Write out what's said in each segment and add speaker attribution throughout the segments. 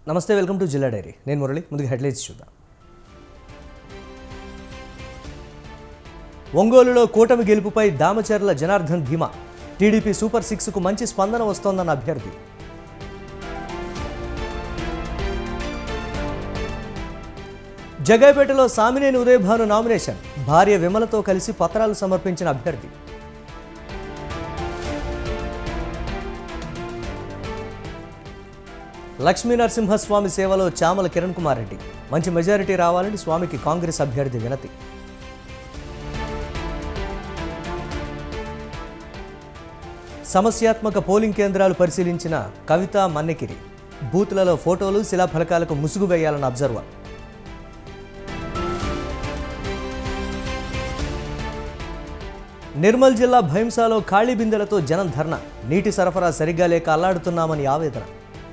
Speaker 1: నమస్తే, welcome to జిల్లా dairy. నేను మురళి. ముందుగా హెడ్లైన్స్ చూద్దాం. ఒంగోలులో కూటమి గెలుపుపై దామచర్ల జనార్దన్ ధీమా. టీడీపీ సూపర్ 6కు మంచి స్పందన వస్తోందన్న అభ్యర్థి. జగ్గైపేటలో సామినేని ఉదయభాను నామినేషన్. భార్య విమలతో కలిసి పత్రాలు సమర్పించిన అభ్యర్థి. లక్ష్మీనరసింహస్వామి సేవలో చామల కిరణ్ కుమార్ రెడ్డి. మంచి మెజారిటీ రావాలని స్వామికి కాంగ్రెస్ అభ్యర్థి వినతి. సమస్యాత్మక పోలింగ్ కేంద్రాలు పరిశీలించిన కవిత మన్నెకిరి. బూత్లలో ఫోటోలు, శిలాఫలకాలకు ముసుగు వేయాలన్న అబ్జర్వర్. నిర్మల్ జిల్లా భైంసాలో ఖాళీ బిందెలతో జనం ధర్నా. నీటి సరఫరా సరిగ్గా లేక అల్లాడుతున్నామని ఆవేదన.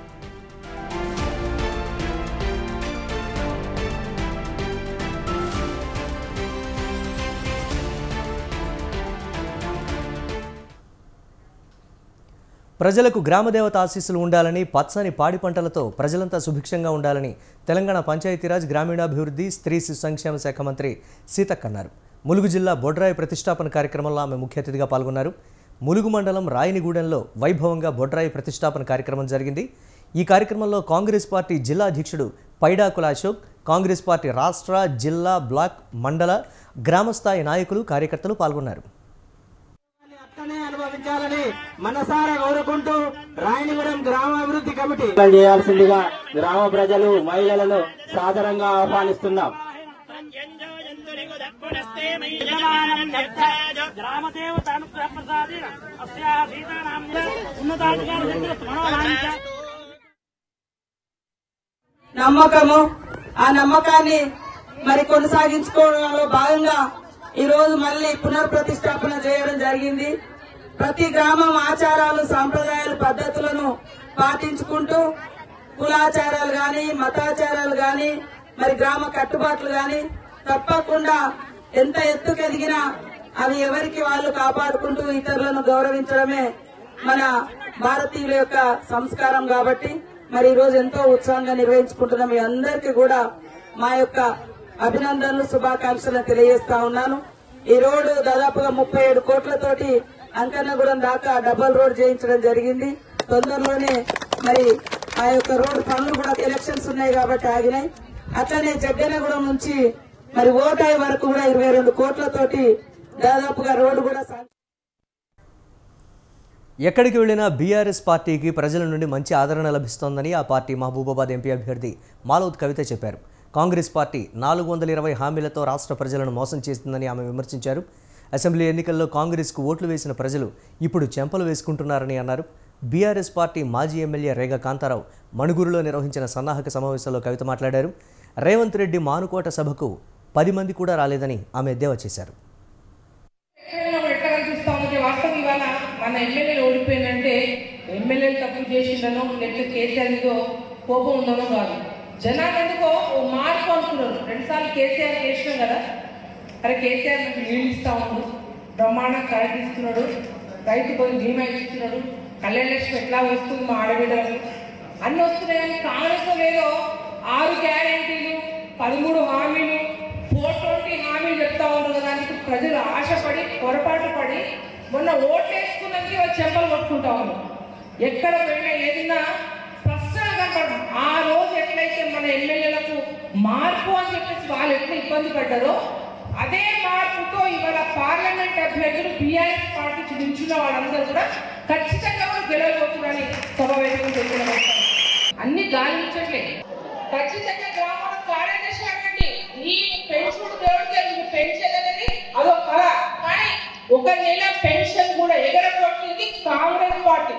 Speaker 1: ప్రజలకు గ్రామదేవత ఆశీస్సులు ఉండాలని, పచ్చని పాడి పంటలతో ప్రజలంతా సుభిక్షంగా ఉండాలని తెలంగాణ పంచాయతీరాజ్, గ్రామీణాభివృద్ధి, స్త్రీ శిశు సంక్షేమ శాఖ మంత్రి సీతక్క అన్నారు. ములుగు జిల్లా బొడ్రాయి ప్రతిష్టాపన కార్యక్రమంలో ఆమె ముఖ్య అతిథిగా పాల్గొన్నారు. ములుగు మండలం రాయనిగూడెంలో వైభవంగా బొడ్రాయి ప్రతిష్టాపన కార్యక్రమం జరిగింది. ఈ కార్యక్రమంలో కాంగ్రెస్ పార్టీ జిల్లా అధ్యక్షుడు పైడాకుల అశోక్, కాంగ్రెస్ పార్టీ రాష్ట్ర, జిల్లా, బ్లాక్, మండల, గ్రామస్థాయి నాయకులు, కార్యకర్తలు పాల్గొన్నారు.
Speaker 2: అనుభవించాలని మనసారా కోరుకుంటూ రాయనిగూడెం గ్రామాభివృద్ధి కమిటీ చేయాల్సిందిగా గ్రామ ప్రజలు, మహిళలను సాదరంగా ఆహ్వానిస్తున్నాం. నమ్మకము, ఆ నమ్మకాన్ని మరి కొనసాగించుకోవడంలో భాగంగా ఈ రోజు మళ్ళీ పునర్ప్రతిష్టాపన చేయడం జరిగింది. ప్రతి గ్రామం ఆచారాలు, సాంప్రదాయాలు, పద్ధతులను పాటించుకుంటూ కులాచారాలు గాని, మతాచారాలు గాని, మరి గ్రామ కట్టుబాట్లు గాని తప్పకుండా ఎంత ఎత్తుకెదిగినా అవి ఎవరికి వాళ్ళు కాపాడుకుంటూ ఇతరులను గౌరవించడమే మన భారతీయుల యొక్క సంస్కారం. కాబట్టి మరి ఈ రోజు ఎంతో ఉత్సాహంగా నిర్వహించుకుంటున్న మీ అందరికీ కూడా మా యొక్క అభినందనలు, శుభాకాంక్షలు తెలియజేస్తా ఉన్నాను. ఈ రోడ్డు దాదాపుగా 37 కోట్లతోటి అంకన్నగూడెం దాకా డబుల్ రోడ్ చేయించడం జరిగింది. తొందరలోనే మరి ఆ యొక్క రోడ్డు పనులు కూడా ఎలక్షన్స్ ఉన్నాయి కాబట్టి ఆగినాయి. అట్లనే జగ్గన్నగూడెం నుంచి మరి ఓటాయి వరకు కూడా 22 కోట్లతోటి దాదాపుగా రోడ్డు కూడా.
Speaker 1: ఎక్కడికి వెళ్లినా బీఆర్ఎస్ పార్టీకి ప్రజల నుండి మంచి ఆదరణ లభిస్తోందని ఆ పార్టీ మహబూబాబాద్ ఎంపీ అభ్యర్థి మాలవత్ కవిత చెప్పారు. కాంగ్రెస్ పార్టీ 420 హామీలతో రాష్ట్ర ప్రజలను మోసం చేస్తుందని ఆమె విమర్శించారు. అసెంబ్లీ ఎన్నికల్లో కాంగ్రెస్కు ఓట్లు వేసిన ప్రజలు ఇప్పుడు చెంపలు వేసుకుంటున్నారని అన్నారు. బీఆర్ఎస్ పార్టీ మాజీ ఎమ్మెల్యే రేగా కాంతారావు మణుగూరులో నిర్వహించిన సన్నాహక సమావేశంలో కవిత మాట్లాడారు. రేవంత్ రెడ్డి మానుకోట సభకు 10 మంది కూడా రాలేదని ఆమె ఎద్దేవా చేశారు.
Speaker 3: మన ఎమ్మెల్యేలు ఓడిపోయిందంటే ఎమ్మెల్యేలు తప్పు చేసిందనో లేకపోతే కేసీఆర్ ఏదో కోపం ఉందనో కాదు. జనాలు ఎందుకో మార్పు అనుకున్నారు. 2 సార్లు కేసీఆర్ చేసినాం కదా, అరే కేసీఆర్ నాకు నీళ్ళు ఇస్తా ఉన్నాడు, బ్రహ్మాండం కరెంట్ ఇస్తున్నాడు, రైతు పోయి బీమా ఇస్తున్నాడు, కళ్యాణ లక్ష్మి ఎట్లా వస్తుంది మా ఆడబిడ్డలు అన్నీ వస్తున్నాయి. కానీ కాంగ్రెస్ లేదో 6 గ్యారెంటీలు, 13 హామీలు, 420 హామీలు చెప్తా ఉన్నారు. దానికి ప్రజలు ఆశపడి పొరపాటు పడి మొన్న ఓట్లు వేసుకున్నది చెంపలు కొట్టుకుంటా ఉన్నారు. ఎక్కడ పోయినా ఏదైనా స్పష్టంగా కనపడదు. ఆ రోజు ఎట్లయితే మన ఎమ్మెల్యేలకు మార్పు అని చెప్పేసి వాళ్ళు ఎట్లా ఇబ్బంది పడ్డారో అదే మార్పుతో ఇవాళ పార్లమెంట్ అభ్యర్థులు బీఆర్ఎస్ పార్టీ నిల్చున్న వాళ్ళందరూ కూడా ఖచ్చితంగా గెలవబోతున్నారని సమావేశం చెప్పడం అన్ని గాలించట్లే. ఖచ్చితంగా గ్రామాలకు కార్యదర్శి అనండి, ఈ పెన్షన్ దేవుడికి పెంచేదనేది అదో కళ. కానీ 1 నెల పెన్షన్ కూడా ఎగరగొట్టింది కాంగ్రెస్ పార్టీ.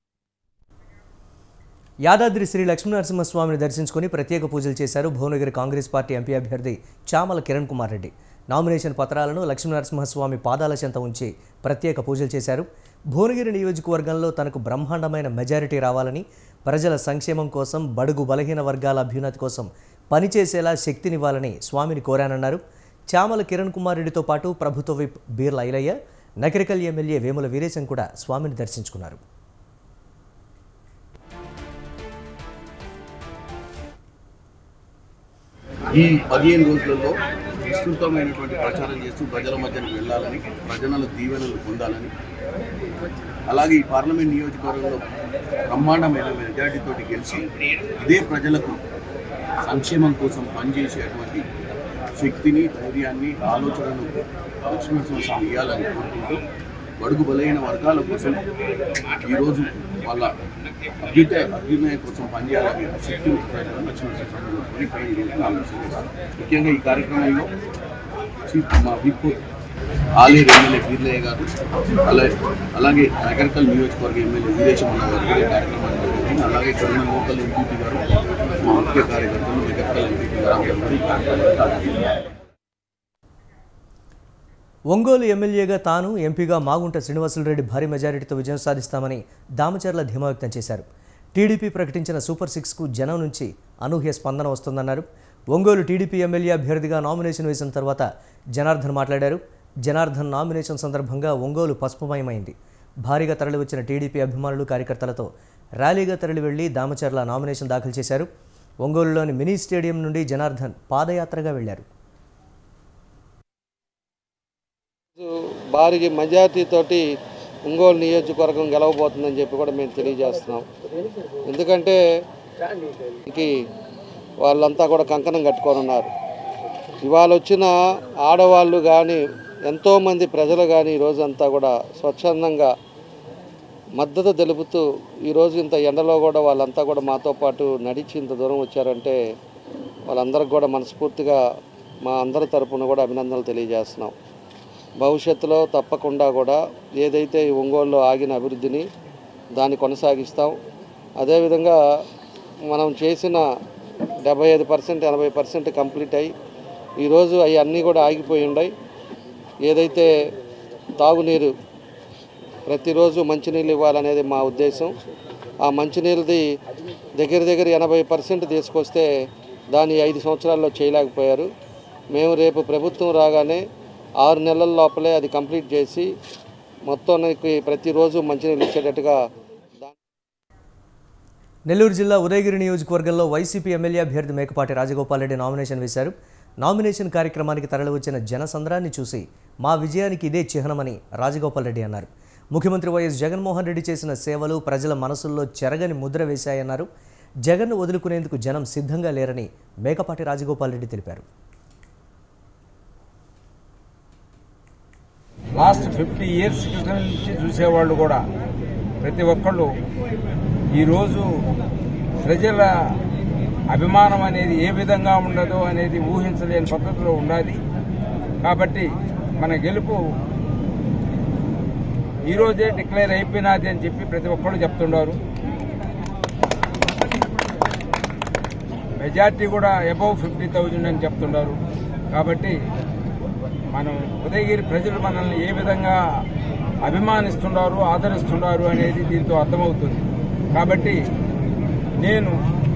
Speaker 1: యాదాద్రి శ్రీ లక్ష్మీనరసింహస్వామిని దర్శించుకుని ప్రత్యేక పూజలు చేశారు భువనగిరి కాంగ్రెస్ పార్టీ ఎంపీ అభ్యర్థి చామల కిరణ్ కుమార్ రెడ్డి. నామినేషన్ పత్రాలను లక్ష్మీనరసింహస్వామి పాదాల చెంత ఉంచి ప్రత్యేక పూజలు చేశారు. భువనగిరి నియోజకవర్గంలో తనకు బ్రహ్మాండమైన మెజారిటీ రావాలని, ప్రజల సంక్షేమం కోసం, బడుగు బలహీన వర్గాల అభ్యున్నతి కోసం పనిచేసేలా శక్తినివ్వాలని స్వామిని కోరానన్నారు. చామల కిరణ్ కుమార్ రెడ్డితో పాటు ప్రభుత్వ విప్ బీర్ల ఐలయ్య, నకరికల్ ఎమ్మెల్యే వేముల వీరేశం కూడా స్వామిని దర్శించుకున్నారు.
Speaker 4: ఈ 15 రోజులలో విస్తృతమైనటువంటి ప్రచారం చేస్తూ ప్రజల మధ్యకు వెళ్ళాలని, ప్రజల దీవెనలు పొందాలని, అలాగే ఈ పార్లమెంట్ నియోజకవర్గంలో బ్రహ్మాండమైన మెజార్టీతోటి గెలిచి ఇదే ప్రజలకు సంక్షేమం కోసం పనిచేసేటువంటి శక్తిని, ధైర్యాన్ని, ఆలోచనను లక్ష్మీనరసింహస్వామి ఇవ్వాలని కోరుకుంటూ బడుగు బలైన వర్గాల కోసం ఈరోజు వాళ్ళ అభ్యుదయ కోసం పనిచేయాలని శక్తిని లక్ష్మీనరసింహస్వామి ముఖ్యంగా ఈ కార్యక్రమంలో మా విప్ ఆలేరు ఎమ్మెల్యే వీర్లయ్య గారు, అలాగే నగరికల్ నియోజకవర్గ ఎమ్మెల్యే వీరేశమన్న గారు కూడా కార్యక్రమాన్ని జరిగింది. అలాగే కరీంనగర్ లోకల్ ఎంపీపీ గారు, మా ముఖ్య కార్యకర్తలు నగరికల్ ఎంపీపీ గారు అందరూ ఈ కార్యక్రమాన్ని.
Speaker 1: ఒంగోలు ఎమ్మెల్యేగా తాను, ఎంపీగా మాగుంట శ్రీనివాసులరెడ్డి భారీ మెజారిటీతో విజయం సాధిస్తామని దామచర్ల ధీమా వ్యక్తం చేశారు. టీడీపీ ప్రకటించిన సూపర్ 6కు జనం నుంచి అనూహ్య స్పందన వస్తుందన్నారు. ఒంగోలు టీడీపీ ఎమ్మెల్యే అభ్యర్థిగా నామినేషన్ వేసిన తర్వాత జనార్దన్ మాట్లాడారు. జనార్దన్ నామినేషన్ సందర్భంగా ఒంగోలు పసుపుమయమైంది. భారీగా తరలివచ్చిన టీడీపీ అభిమానులు, కార్యకర్తలతో ర్యాలీగా తరలి వెళ్లి దామచర్ల నామినేషన్ దాఖలు చేశారు. ఒంగోలులోని మినీ స్టేడియం నుండి జనార్దన్ పాదయాత్రగా వెళ్లారు.
Speaker 5: భారీ మెజార్టీతోటి ఒంగోలు నియోజకవర్గం గెలవబోతుందని చెప్పి కూడా మేము తెలియజేస్తున్నాం. ఎందుకంటే వాళ్ళంతా కూడా కంకణం కట్టుకొని ఉన్నారు. ఇవాళ వచ్చిన ఆడవాళ్ళు కానీ, ఎంతోమంది ప్రజలు కానీ ఈరోజంతా కూడా స్వచ్ఛందంగా మద్దతు తెలుపుతూ ఈరోజు ఇంత ఎండలో కూడా వాళ్ళంతా కూడా మాతో పాటు నడిచి ఇంత దూరం వచ్చారంటే వాళ్ళందరికీ కూడా మనస్ఫూర్తిగా మా అందరి తరపున కూడా అభినందనలు తెలియజేస్తున్నాం. భవిష్యత్తులో తప్పకుండా కూడా ఏదైతే ఈ ఒంగోలులో ఆగిన అభివృద్ధిని దాన్ని కొనసాగిస్తాం. అదేవిధంగా మనం చేసిన 75%, 80% కంప్లీట్ అయ్యి ఈరోజు అవి అన్నీ కూడా ఆగిపోయి ఉన్నాయి. ఏదైతే తాగునీరు ప్రతిరోజు మంచినీళ్ళు ఇవ్వాలనేది మా ఉద్దేశం. ఆ మంచినీళ్ళది దగ్గర 80% తీసుకొస్తే దాన్ని 5 సంవత్సరాల్లో చేయలేకపోయారు. మేము రేపు ప్రభుత్వం రాగానే 6 నెలల లోపలే అది కంప్లీట్ చేసి మొత్తానికి ప్రతిరోజు మంచినీళ్ళు ఇచ్చేటట్టుగా.
Speaker 1: నెల్లూరు జిల్లా ఉదయగిరి నియోజకవర్గంలో వైసీపీ ఎమ్మెల్యే అభ్యర్థి మేకపాటి రాజగోపాల్ రెడ్డి నామినేషన్ వేశారు. నామినేషన్ కార్యక్రమానికి తరలివచ్చిన జనసంద్రాన్ని చూసి మా విజయానికి ఇదే చిహ్నమని రాజగోపాల్ రెడ్డి అన్నారు. ముఖ్యమంత్రి వైఎస్ జగన్మోహన్ రెడ్డి చేసిన సేవలు ప్రజల మనసుల్లో చెరగని ముద్ర వేశాయన్నారు. జగన్ను వదులుకునేందుకు జనం సిద్ధంగా లేరని మేకపాటి రాజగోపాల్ రెడ్డి తెలిపారు.
Speaker 6: లాస్ట్ 50 years క్రితం నుంచి చూసేవాళ్ళు కూడా ప్రతి ఒక్కళ్ళు ఈరోజు ప్రజల అభిమానం అనేది ఏ విధంగా ఉండదో అనేది ఊహించలేని పద్ధతిలో ఉండాలి. కాబట్టి మన గెలుపు ఈరోజే డిక్లేర్ అయిపోయినది అని చెప్పి ప్రతి ఒక్కళ్ళు చెప్తున్నారు. మెజార్టీ కూడా అబౌవ్ 50,000 అని చెప్తున్నారు. కాబట్టి మనం ఉదయగిరి ప్రజలు మనల్ని ఏ విధంగా అభిమానిస్తున్నారు, ఆదరిస్తున్నారు అనేది దీంతో అర్థమవుతుంది. కాబట్టి నేను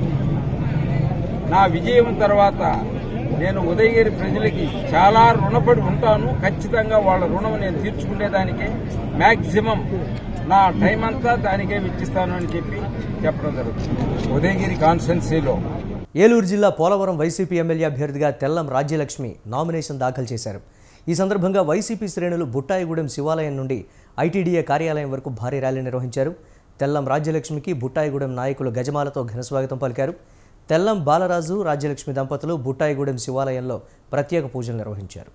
Speaker 6: నా విజయం తర్వాత నేను ఉదయగిరి ప్రజలకి చాలా రుణపడి ఉంటాను. ఖచ్చితంగా వాళ్ళ రుణం నేను తీర్చుకునేదానికే మ్యాక్సిమం నా టైం అంతా దానికే వెచ్చిస్తాను అని చెప్పి చెప్పడం జరుగుతుంది. ఉదయగిరి కాన్స్టిట్యున్సీలో
Speaker 1: ఏలూరు జిల్లా పోలవరం వైసీపీ ఎమ్మెల్యే అభ్యర్థిగా తెల్లం రాజ్యలక్ష్మి నామినేషన్ దాఖలు చేశారు. ఈ సందర్భంగా వైసీపీ శ్రేణులు బుట్టాయిగూడెం శివాలయం నుండి ఐటీడీఏ కార్యాలయం వరకు భారీ ర్యాలీ నిర్వహించారు. తెల్లం రాజ్యలక్ష్మికి బుట్టాయిగూడెం నాయకులు గజమాలతో ఘనస్వాగతం పలికారు. తెల్లం బాలరాజు, రాజ్యలక్ష్మి దంపతులు బుట్టాయిగూడెం శివాలయంలో ప్రత్యేక పూజలు నిర్వహించారు.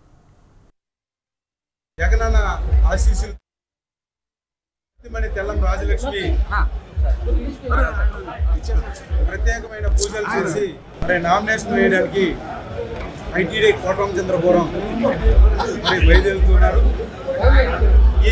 Speaker 7: జగనన్న ఆశీస్సులు తెల్లం రాజ్యలక్ష్మి ప్రత్యేకమైన పూజలు చేసి మరి నామినేషన్ వేయడానికి ఐటీడీ కోటరామచంద్రపురం మరి బయలుదేరుతున్నారు. ఈ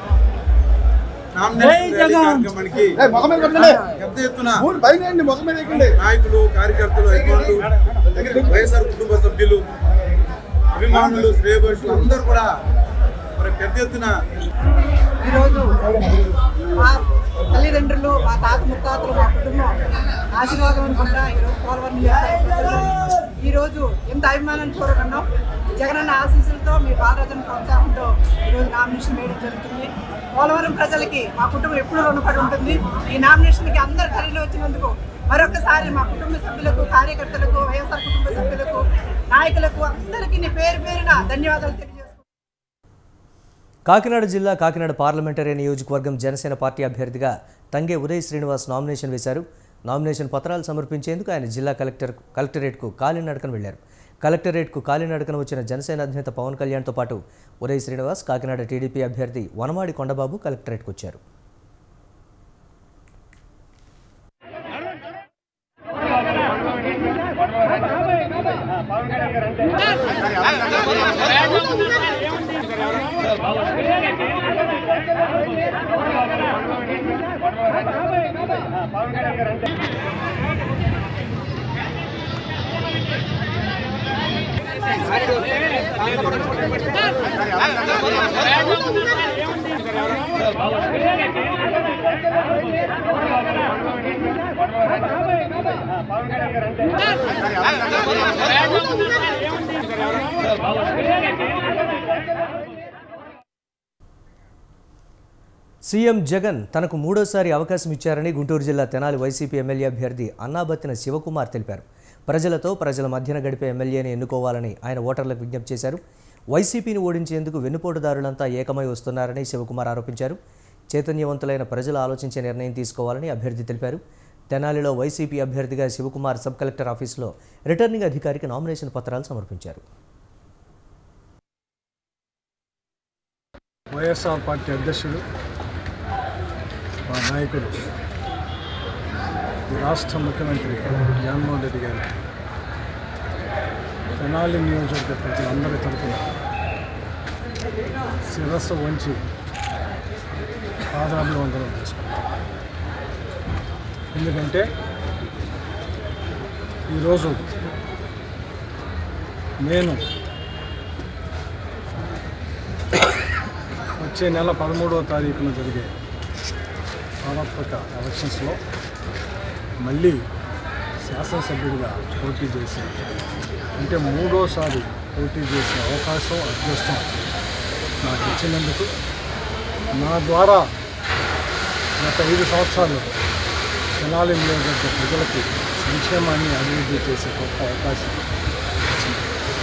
Speaker 7: కార్యక్రమానికి పెద్ద ఎత్తున నాయకులు, కార్యకర్తలు, అభిమానులు, వైఎస్ఆర్ కుటుంబ సభ్యులు, అభిమానులు, శ్రేయోభిలాషులు అందరూ కూడా మరి పెద్ద ఎత్తున
Speaker 8: ఈరోజు మా తల్లిదండ్రులు, మా తాత ముత్తాతలు, మా కుటుంబం ఆశీర్వాదం అనుకుంటా ఈరోజు పోలవరం ఈరోజు ఎంత అభిమానం చూడకున్నాం. జగనన్న ఆశీస్సులతో మీ బాలరాజన్ ప్రోత్సాహంతో ఈరోజు నామినేషన్ వేయడం జరుగుతుంది. పోలవరం ప్రజలకి మా కుటుంబం ఎప్పుడూ రుణపడి ఉంటుంది. ఈ నామినేషన్కి అందరు తరలి వచ్చినందుకు మరొకసారి మరొకసారి మా కుటుంబ సభ్యులకు, కార్యకర్తలకు, వైఎస్ఆర్ కుటుంబ సభ్యులకు, నాయకులకు అందరికీ పేరు పేరున ధన్యవాదాలు తెలియజేస్తున్నాను.
Speaker 1: కాకినాడ జిల్లా కాకినాడ పార్లమెంటరీ నియోజకవర్గం జనసేన పార్టీ అభ్యర్థిగా తంగే ఉదయ్ శ్రీనివాస్ నామినేషన్ వేశారు. నామినేషన్ పత్రాలు సమర్పించేందుకు ఆయన జిల్లా కలెక్టరేట్కు కాలినడకన వెళ్లారు. కలెక్టరేట్కు కాలినడకన వచ్చిన జనసేన అధినేత పవన్ కళ్యాణ్తో పాటు ఉదయ్ శ్రీనివాస్, కాకినాడ టీడీపీ అభ్యర్థి వనమాడి కొండబాబు కలెక్టరేట్కు వచ్చారు. సీఎం జగన్ తనకు మూడోసారి అవకాశం ఇచ్చారని గుంటూరు జిల్లా తెనాలి వైసీపీ ఎమ్మెల్యే అభ్యర్థి అన్నాబత్తిన శివకుమార్ తెలిపారు. ప్రజల మధ్యన గడిపే ఎమ్మెల్యేని ఎన్నుకోవాలని ఆయన ఓటర్లకు విజ్ఞప్తి చేశారు. వైసీపీని ఓడించేందుకు వెన్నుపోటుదారులంతా ఏకమై వస్తున్నారని శివకుమార్ ఆరోపించారు. చైతన్యవంతులైన ప్రజలు ఆలోచించే నిర్ణయం తీసుకోవాలని అభ్యర్థి తెలిపారు. తెనాలిలో వైసీపీ అభ్యర్థిగా శివకుమార్ సబ్ కలెక్టర్ ఆఫీసులో రిటర్నింగ్ అధికారికి నామినేషన్ పత్రాలు సమర్పించారు.
Speaker 9: వైఎస్ఆర్ పార్టీ అధ్యక్షుడు, మా నాయకుడు, రాష్ట్ర ముఖ్యమంత్రి జగన్మోహన్ రెడ్డి గారు తెనాలి నియోజకవర్గ ప్రజలందరి తరఫున శిరస్సు వంచి పాదాభివందనం చేసుకుంటాం. ఎందుకంటే ఈరోజు నేను వచ్చే నెల 13వ తారీఖున జరిగే సార్వత్రిక ఎలక్షన్స్లో మళ్ళీ శాసనసభ్యుడిగా పోటీ చేసి, అంటే మూడోసారి పోటీ చేసే అవకాశం, అదృష్టం నాకు ఇచ్చినందుకు, నా ద్వారా గత 5 సంవత్సరాలు తెనాలి నియోజకవర్గ ప్రజలకి సంక్షేమాన్ని అభివృద్ధి చేసే గొప్ప అవకాశం వచ్చింది.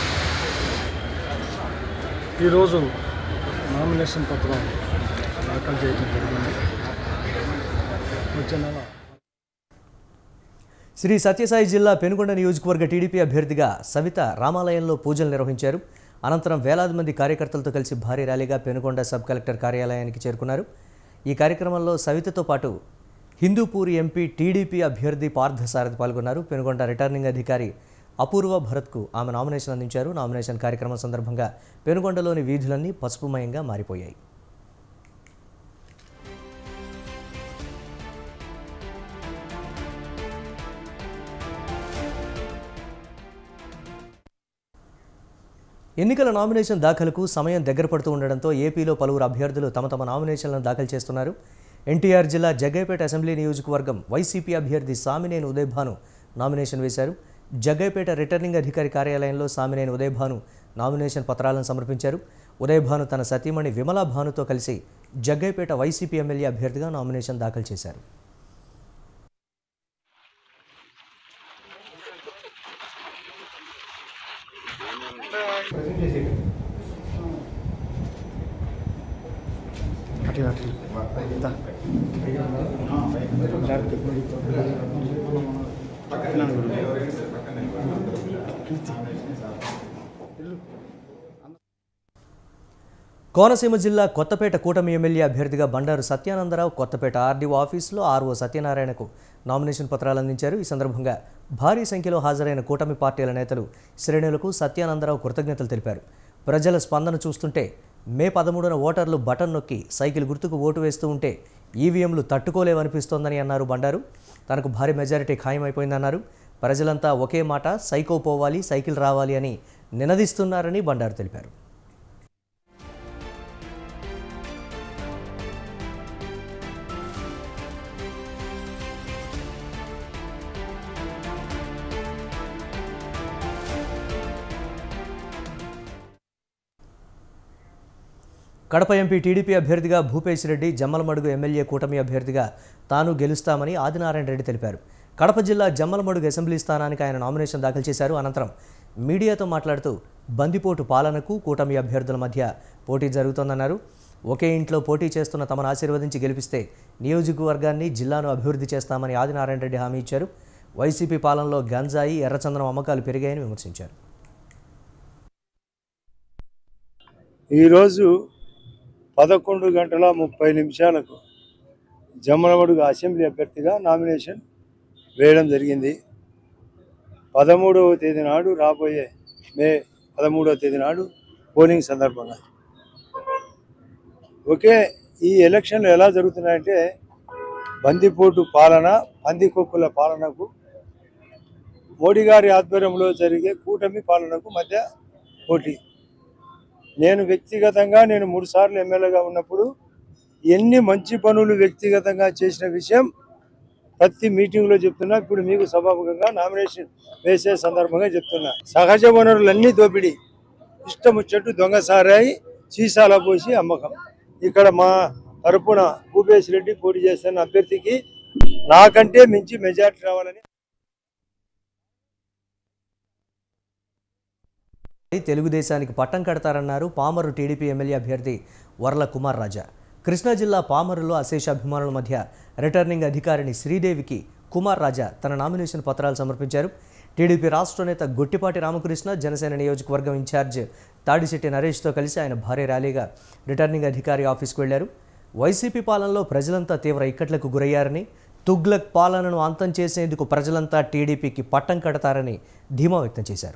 Speaker 9: ఈరోజు నామినేషన్ పత్రం దాఖలు చేయడం జరిగింది. వచ్చే నెల
Speaker 1: శ్రీ సత్యసాయి జిల్లా పెనుగొండ నియోజకవర్గ టీడీపీ అభ్యర్థిగా సవిత రామాలయంలో పూజలు నిర్వహించారు. అనంతరం వేలాది మంది కార్యకర్తలతో కలిసి భారీ ర్యాలీగా పెనుగొండ సబ్ కలెక్టర్ కార్యాలయానికి చేరుకున్నారు. ఈ కార్యక్రమంలో సవితతో పాటు హిందూపూర్ ఎంపీ టీడీపీ అభ్యర్థి పార్థసారథి పాల్గొన్నారు. పెనుగొండ రిటర్నింగ్ అధికారి అపూర్వ భరత్కు ఆమె నామినేషన్ అందించారు. నామినేషన్ కార్యక్రమం సందర్భంగా పెనుగొండలోని వీధులన్నీ పసుపుమయంగా మారిపోయాయి. ఎన్నికల నామినేషన్ దాఖలుకు సమయం దగ్గర పడుతూ ఉండడంతో ఏపీలో పలువురు అభ్యర్థులు తమ నామినేషన్లను దాఖలు చేస్తున్నారు. ఎన్టీఆర్ జిల్లా జగ్గైపేట అసెంబ్లీ నియోజకవర్గం వైసీపీ అభ్యర్థి సామినేని ఉదయభాను నామినేషన్ వేశారు. జగ్గైపేట రిటర్నింగ్ అధికారి కార్యాలయంలో సామినేని ఉదయభాను నామినేషన్ పత్రాలను సమర్పించారు. ఉదయభాను తన సతీమణి విమలా భానుతో కలిసి జగ్గైపేట వైసీపీ ఎమ్మెల్యే అభ్యర్థిగా నామినేషన్ దాఖలు చేశారు. కోనసీమ జిల్లా కొత్తపేట కూటమి ఎమ్మెల్యే అభ్యర్థిగా బండారు సత్యానందరావు కొత్తపేట ఆర్డీఓ ఆఫీసులో ఆర్ఓ సత్యనారాయణకు నామినేషన్ పత్రాలు అందించారు. ఈ సందర్భంగా భారీ సంఖ్యలో హాజరైన కూటమి పార్టీల నేతలు, శ్రేణులకు సత్యానందరావు కృతజ్ఞతలు తెలిపారు. ప్రజల స్పందన చూస్తుంటే మే 13న ఓటర్లు బటన్ నొక్కి సైకిల్ గుర్తుకు ఓటు వేస్తూ ఉంటే ఈవీఎంలు తట్టుకోలేవనిపిస్తోందని అన్నారు బండారు. తనకు భారీ మెజారిటీ ఖాయమైపోయిందన్నారు. ప్రజలంతా ఒకే మాట సైకో పోవాలి, సైకిల్ రావాలి అని నినదిస్తున్నారని బండారు తెలిపారు. కడప ఎంపీ టీడీపీ అభ్యర్థిగా భూపేశ్ రెడ్డి, జమ్మలమడుగు ఎమ్మెల్యే కూటమి అభ్యర్థిగా తాను గెలుస్తామని ఆదినారాయణ రెడ్డి తెలిపారు. కడప జిల్లా జమ్మలమడుగు అసెంబ్లీ స్థానానికి ఆయన నామినేషన్ దాఖలు చేశారు. అనంతరం మీడియాతో మాట్లాడుతూ బందిపోటు పాలనకు కూటమి అభ్యర్థుల మధ్య పోటీ జరుగుతోందన్నారు. ఒకే ఇంట్లో పోటీ చేస్తున్న తమను ఆశీర్వదించి గెలిపిస్తే నియోజకవర్గాన్ని జిల్లాను అభివృద్ధి చేస్తామని ఆదినారాయణ రెడ్డి హామీ ఇచ్చారు. వైసీపీ పాలనలో గంజాయి, ఎర్రచందనం అమ్మకాలు పెరిగాయని విమర్శించారు.
Speaker 10: ఈరోజు 11:30 జమ్మలమడుగు అసెంబ్లీ అభ్యర్థిగా నామినేషన్ వేయడం జరిగింది. 13వ తేదీ నాడు, రాబోయే మే 13వ తేదీ నాడు పోలింగ్ సందర్భంగా ఈ ఎలక్షన్లు ఎలా జరుగుతున్నాయంటే బందిపోటు పాలన, పందికొక్కుల పాలనకు, మోడీ గారి ఆధ్వర్యంలో జరిగే కూటమి పాలనకు మధ్య పోటీ. నేను వ్యక్తిగతంగా 3 సార్లు ఎమ్మెల్యేగా ఉన్నప్పుడు ఎన్ని మంచి పనులు వ్యక్తిగతంగా చేసిన విషయం ప్రతి మీటింగ్లో చెప్తున్నా. ఇప్పుడు మీకు సభాముఖంగా నామినేషన్ వేసే సందర్భంగా చెప్తున్నా. సహజ వనరులన్నీ దోపిడీ, ఇష్టం వచ్చేట్టు దొంగ సారాయి సీసాల పోసి అమ్మకం. ఇక్కడ మా తరపున భూపేశ్ రెడ్డి పోటీ చేస్తున్న అభ్యర్థికి నాకంటే మించి మెజార్టీ రావాలని.
Speaker 1: తెలుగుదేశానికి పట్టం కడతారన్నారు పామరు టీడీపీ ఎమ్మెల్యే అభ్యర్థి వర్ల కుమార్ రాజా. కృష్ణా జిల్లా పామరులో అశేష అభిమానుల మధ్య రిటర్నింగ్ అధికారిని శ్రీదేవికి కుమార్ రాజా తన నామినేషన్ పత్రాలు సమర్పించారు. టీడీపీ రాష్ట్ర నేత గొట్టిపాటి రామకృష్ణ, జనసేన నియోజకవర్గం ఇన్ఛార్జ్ తాడిశెట్టి నరేష్తో కలిసి ఆయన భారీ ర్యాలీగా రిటర్నింగ్ అధికారి ఆఫీస్కు వెళ్లారు. వైసీపీ పాలనలో ప్రజలంతా తీవ్ర ఇక్కట్లకు గురయ్యారని, తుగ్లక్ పాలనను అంతం చేసేందుకు ప్రజలంతా టీడీపీకి పట్టం కడతారని ధీమా వ్యక్తం చేశారు.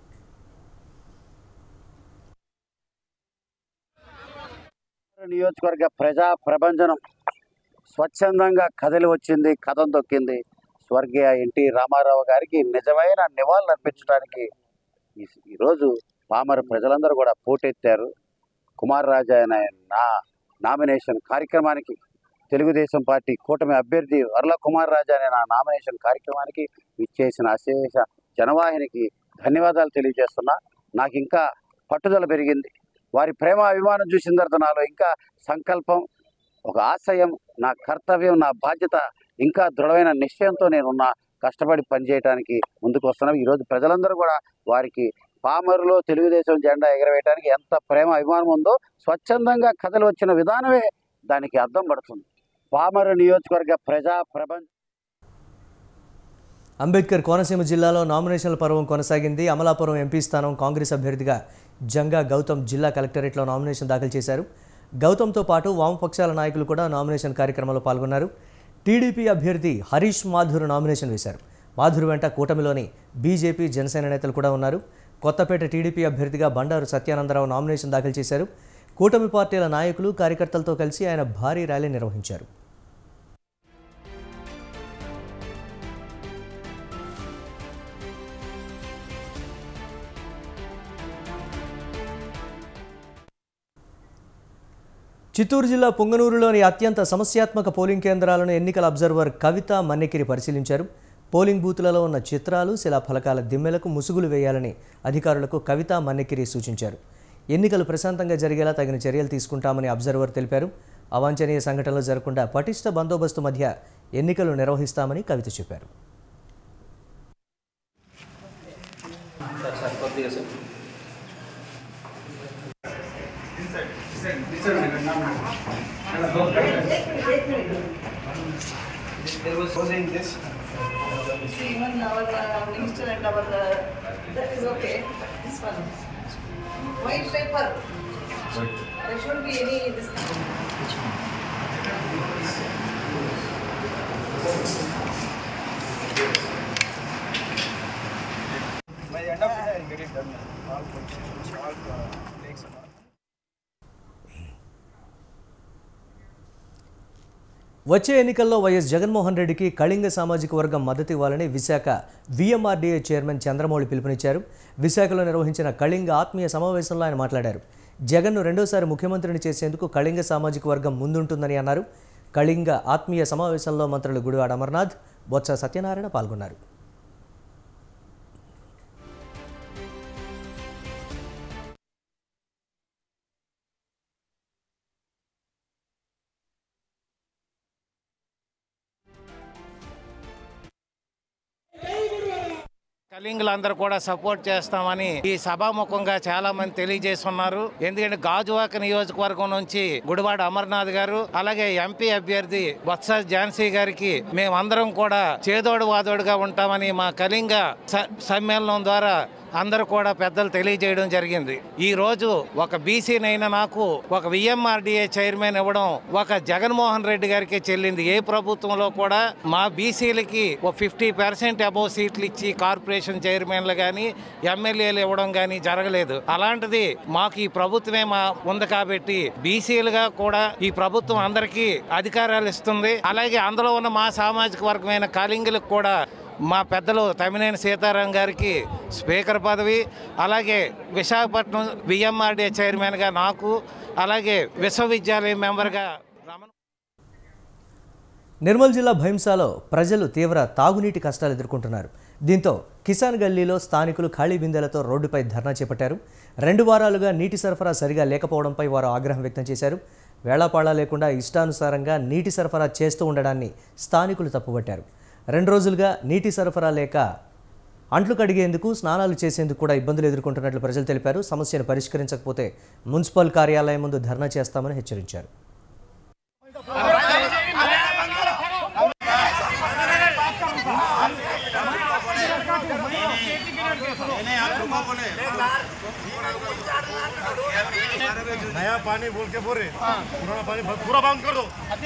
Speaker 11: నియోజకవర్గ ప్రజా ప్రపంచనం స్వచ్ఛందంగా కదిలి వచ్చింది, కథం తొక్కింది. స్వర్గీయ ఎన్టీ రామారావు గారికి నిజమైన నివాళులు అర్పించడానికి ఈరోజు పామర ప్రజలందరూ కూడా పోటెత్తారు. కుమార్ రాజా నా నామినేషన్ కార్యక్రమానికి, తెలుగుదేశం పార్టీ కూటమి అభ్యర్థి వర్ల కుమార్ రాజా అనే నా నామినేషన్ కార్యక్రమానికి ఇచ్చేసిన అశేష జనవాహినికి ధన్యవాదాలు తెలియజేస్తున్నా. నాకు ఇంకా పట్టుదల పెరిగింది. వారి ప్రేమ అభిమానం చూసిన తర్వాత నాలో ఇంకా సంకల్పం, ఒక ఆశయం, నా కర్తవ్యం, నా బాధ్యత, ఇంకా దృఢమైన నిశ్చయంతో నేనున్నా. కష్టపడి పనిచేయడానికి ముందుకు వస్తున్నాం. ఈరోజు ప్రజలందరూ కూడా వారికి పామరులో తెలుగుదేశం జెండా ఎగరవేయడానికి ఎంత ప్రేమ అభిమానం ఉందో స్వచ్ఛందంగా కథలు వచ్చిన విధానమే దానికి అర్థం పడుతుంది. పామరు నియోజకవర్గ ప్రజా ప్రపంచ
Speaker 1: అంబేద్కర్ కోనసీమ జిల్లాలో నామినేషన్ల పర్వం కొనసాగింది. అమలాపురం ఎంపీ స్థానం కాంగ్రెస్ అభ్యర్థిగా జంగా గౌతమ్ జిల్లా కలెక్టరేట్లో నామినేషన్ దాఖలు చేశారు. గౌతమ్తో పాటు వామపక్షాల నాయకులు కూడా నామినేషన్ కార్యక్రమంలో పాల్గొన్నారు. టీడీపీ అభ్యర్థి హరీష్ మాధుర్ నామినేషన్ వేశారు. మాధుర్ వెంట కూటమిలోని బీజేపీ, జనసేన నేతలు కూడా ఉన్నారు. కొత్తపేట టీడీపీ అభ్యర్థిగా బండారు సత్యానందరావు నామినేషన్ దాఖలు చేశారు. కూటమి పార్టీల నాయకులు, కార్యకర్తలతో కలిసి ఆయన భారీ ర్యాలీ నిర్వహించారు. చిత్తూరు జిల్లా పుంగనూరులోని అత్యంత సమస్యాత్మక పోలింగ్ కేంద్రాలను ఎన్నికల అబ్జర్వర్ కవిత మన్నెకిరి పరిశీలించారు. పోలింగ్ బూతులలో ఉన్న చిత్రాలు, శిలాఫలకాల దిమ్మెలకు ముసుగులు వేయాలని అధికారులకు కవిత మన్నెకిరి సూచించారు. ఎన్నికలు ప్రశాంతంగా జరిగేలా తగిన చర్యలు తీసుకుంటామని అబ్జర్వర్ తెలిపారు. అవాంఛనీయ సంఘటనలు జరగకుండా పటిష్ట బందోబస్తు మధ్య ఎన్నికలు నిర్వహిస్తామని కవిత చెప్పారు.
Speaker 12: There was holding this.
Speaker 8: Even our minister and our that is okay. This one, white paper. There shouldn't be any this.
Speaker 12: By the end of the day, I'll get it done. All takes a lot.
Speaker 1: వచ్చే ఎన్నికల్లో YS Jaganmohan రెడ్డికి కళింగ సామాజిక వర్గం మద్దతు ఇవ్వాలని Visakha VMRDA chairman Chandramouli పిలుపునిచ్చారు. విశాఖలో నిర్వహించిన కళింగ ఆత్మీయ సమావేశంలో ఆయన మాట్లాడారు. జగన్ను రెండోసారి ముఖ్యమంత్రిని చేసేందుకు కళింగ సామాజిక వర్గం ముందుంటుందని అన్నారు. కళింగ ఆత్మీయ సమావేశంలో మంత్రులు గుడివాడ అమర్నాథ్, బొత్స సత్యనారాయణ పాల్గొన్నారు.
Speaker 13: కలింగులందరూ కూడా సపోర్ట్ చేస్తామని ఈ సభాముఖంగా చాలా మంది తెలియజేస్తున్నారు. ఎందుకంటే గాజువాక నియోజకవర్గం నుంచి గుడివాడ అమర్నాథ్ గారు, అలాగే ఎంపీ అభ్యర్థి బొత్స ఝాన్సీ గారికి మేమందరం కూడా చేదోడు వాదోడుగా ఉంటామని మా కళింగ సమ్మేళనం ద్వారా అందరూ కూడా పెద్దలు తెలియజేయడం జరిగింది. ఈ రోజు ఒక బీసీనైనా నాకు ఒక విఎంఆర్డీఏ చైర్మన్ ఇవ్వడం ఒక జగన్మోహన్ రెడ్డి గారికి చెల్లింది. ఏ ప్రభుత్వంలో కూడా మా బీసీలకి 50% అబోవ్ సీట్లు ఇచ్చి కార్పొరేషన్ చైర్మన్లు కానీ ఎమ్మెల్యేలు ఇవ్వడం కానీ జరగలేదు. అలాంటిది మాకు ఈ ప్రభుత్వమే ఉంది కాబట్టి బీసీలుగా కూడా ఈ ప్రభుత్వం అందరికీ అధికారాలు ఇస్తుంది. అలాగే అందులో ఉన్న మా సామాజిక వర్గమైన కాలింగులకు కూడా మా పెద్దలు తమ్మినేని సీతారాం గారికి స్పీకర్ పదవి, అలాగే విశాఖపట్నం విఎంఆర్డీఏ చైర్మన్గా నాకు, అలాగే విశ్వవిద్యాలయం మెంబర్గా రమణ.
Speaker 1: నిర్మల్ జిల్లా భైంసాలో ప్రజలు తీవ్ర తాగునీటి కష్టాలు ఎదుర్కొంటున్నారు. దీంతో కిసాన్ గల్లీలో స్థానికులు ఖాళీ బిందెలతో రోడ్డుపై ధర్నా చేపట్టారు. 2 వారాలుగా నీటి సరఫరా సరిగా లేకపోవడంపై వారు ఆగ్రహం వ్యక్తం చేశారు. వేళాపాళా లేకుండా ఇష్టానుసారంగా నీటి సరఫరా చేస్తూ ఉండడాన్ని స్థానికులు తప్పుపట్టారు. 2 రోజులుగా నీటి సరఫరా లేక అంట్లు కడిగేందుకు, స్నానాలు చేసేందుకు కూడా ఇబ్బందులు ఎదుర్కొంటున్నట్లు ప్రజలు తెలిపారు. సమస్యను పరిష్కరించకపోతే మున్సిపల్ కార్యాలయం ముందు ధర్నా చేస్తామని హెచ్చరించారు.
Speaker 14: नया पानी बोल के बोरे पुराना पानी पूरा बंद कर दो।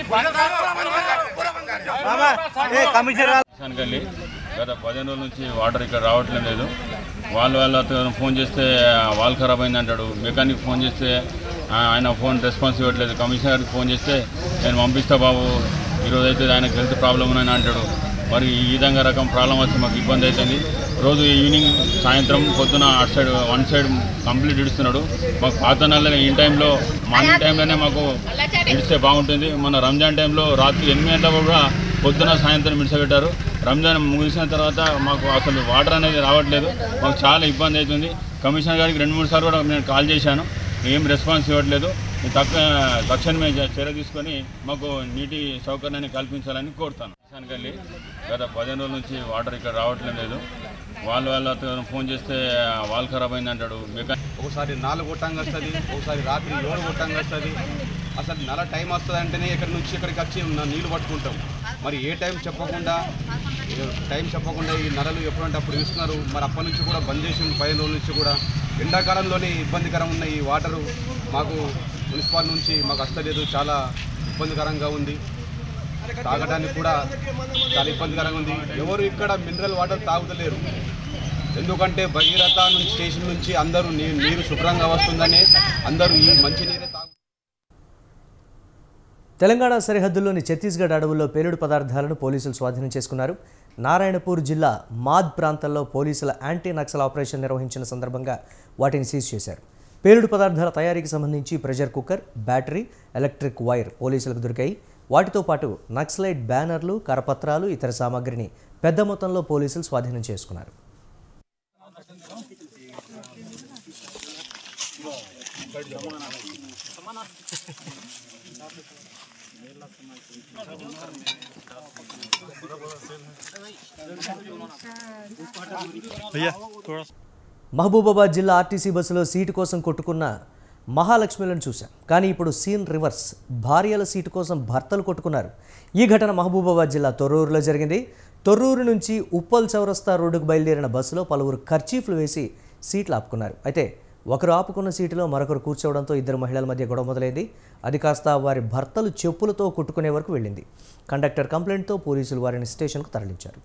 Speaker 15: గత 15 రోజుల నుంచి వాటర్ ఇక్కడ రావట్లేదు. వాళ్ళతో ఫోన్ చేస్తే వాల్ ఖరాబ్ అయింది అంటాడు. మెకానిక్ ఫోన్ చేస్తే ఆయన ఫోన్ రెస్పాన్స్ ఇవ్వట్లేదు. కమిషనర్కి ఫోన్ చేస్తే నేను పంపిస్తా బాబు, ఈరోజు అయితే ఆయనకు హెల్త్ ప్రాబ్లం ఉందని అంటాడు. మరి ఈ విధంగా రకం ప్రాబ్లం వస్తే మాకు ఇబ్బంది అవుతుంది. రోజు ఈవినింగ్, సాయంత్రం, పొద్దున అటు సైడ్ వన్ సైడ్ కంప్లీట్ ఇడుస్తున్నాడు. మాకు పాత నెల ఈ టైంలో మార్నింగ్ టైంలోనే మాకు ఇడిస్తే బాగుంటుంది. మన రంజాన్ టైంలో రాత్రి 8 గంటల కూడా పొద్దున సాయంత్రం ఇడిచిపెట్టారు. రంజాన్ ముగిసిన తర్వాత మాకు అసలు వాటర్ అనేది రావట్లేదు. మాకు చాలా ఇబ్బంది అవుతుంది. కమిషనర్ గారికి 2-3 సార్లు కూడా నేను కాల్ చేశాను, ఏం రెస్పాన్స్ ఇవ్వట్లేదు. తక్షణమే చర్య తీసుకొని మాకు నీటి సౌకర్యాన్ని కల్పించాలని కోరుతాను. కిసాన్గల్లి గత 15 రోజుల నుంచి వాటర్ ఇక్కడ రావట్లేదు. వాళ్ళతో ఫోన్ చేస్తే వాల్ ఖరాబ్ అయింది అంటాడు.
Speaker 16: ఒకసారి 4 గొట్టంగా వస్తుంది, ఒకసారి రాత్రి 7 గొట్టంగా వస్తుంది. అసలు నెల టైం వస్తుంది అంటేనే ఇక్కడి నుంచి ఇక్కడికి వచ్చి నీళ్ళు పట్టుకుంటాం. మరి ఏ టైం చెప్పకుండా ఈ నరలు ఎప్పుడంటే అప్పుడు ఇస్తున్నారు. మరి అప్పటి నుంచి కూడా బంద్ చేసి 15 రోజుల నుంచి కూడా ఎండాకాలంలోనే ఇబ్బందికరం ఉన్న ఈ వాటరు మాకు మున్సిపల్ నుంచి మాకు వస్తలేదు. చాలా ఇబ్బందికరంగా ఉంది. తాగడానికి కూడా చాలా ఇబ్బందికరంగా ఉంది. ఎవరు ఇక్కడ మినరల్ వాటర్ తాగుతలేరు. ఎందుకంటే భగీరథ నుంచి స్టేషన్ నుంచి అందరూ నీరు శుభ్రంగా వస్తుందని అందరూ ఈ మంచినీరే తాగు.
Speaker 1: తెలంగాణ సరిహద్దుల్లోని ఛత్తీస్గఢ్ అడవుల్లో పేలుడు పదార్థాలను పోలీసులు స్వాధీనం చేసుకున్నారు. నారాయణపూర్ జిల్లా మాద్ ప్రాంతంలో పోలీసుల యాంటీ నక్సల్ ఆపరేషన్ నిర్వహించిన సందర్భంగా వాటిని సీజ్ చేశారు. పేలుడు పదార్థాల తయారీకి సంబంధించి pressure cooker, battery, electric wire పోలీసులకు దొరికాయి. వాటితో పాటు నక్సలైట్ బ్యానర్లు, కరపత్రాలు, ఇతర సామాగ్రిని పెద్ద మొత్తంలో పోలీసులు స్వాధీనం చేసుకున్నారు. మహబూబాబాద్ జిల్లా ఆర్టీసీ బస్సులో సీటు కోసం కొట్టుకున్న మహాలక్ష్మిలను చూశాం. కానీ ఇప్పుడు సీన్ రివర్స్. భార్యల సీటు కోసం భర్తలు కొట్టుకున్నారు. ఈ ఘటన మహబూబాబాద్ జిల్లా తొర్రూరులో జరిగింది. తొర్రూరు నుంచి ఉప్పల్ చౌరస్తా రోడ్డుకు బయలుదేరిన బస్సులో పలువురు కర్చీఫ్లు వేసి సీట్లు ఆపుకున్నారు. అయితే ఒకరు ఆపుకున్న సీటులో మరొకరు కూర్చోవడంతో 2 మహిళల మధ్య గొడవ మొదలైంది. అది కాస్త వారి భర్తలు చెప్పులతో కొట్టుకునే వరకు వెళ్ళింది. కండక్టర్ కంప్లైంట్తో పోలీసులు వారిని స్టేషన్కు తరలించారు.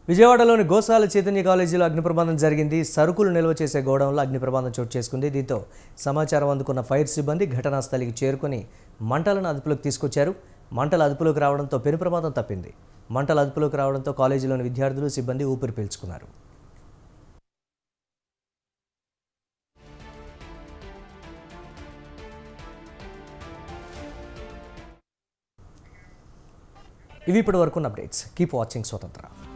Speaker 1: విజయవాడలోని గోశాల చైతన్య కాలేజీలో అగ్ని ప్రమాదం జరిగింది. సరుకులు నిల్వ చేసే గోడౌన్లో అగ్ని ప్రమాదం చోటు చేసుకుంది. దీంతో సమాచారం అందుకున్న ఫైర్ సిబ్బంది ఘటనా స్థలికి చేరుకుని మంటలను అదుపులోకి తీసుకొచ్చారు. మంటలు అదుపులోకి రావడంతో పెను ప్రమాదం తప్పింది. మంటలు అదుపులోకి రావడంతో కాలేజీలోని విద్యార్థులు సిబ్బంది ఊపిరి పీల్చుకున్నారు. ఇవి ఇప్పటి వరకు అప్డేట్స్. కీప్ వాచింగ్ స్వతంత్ర.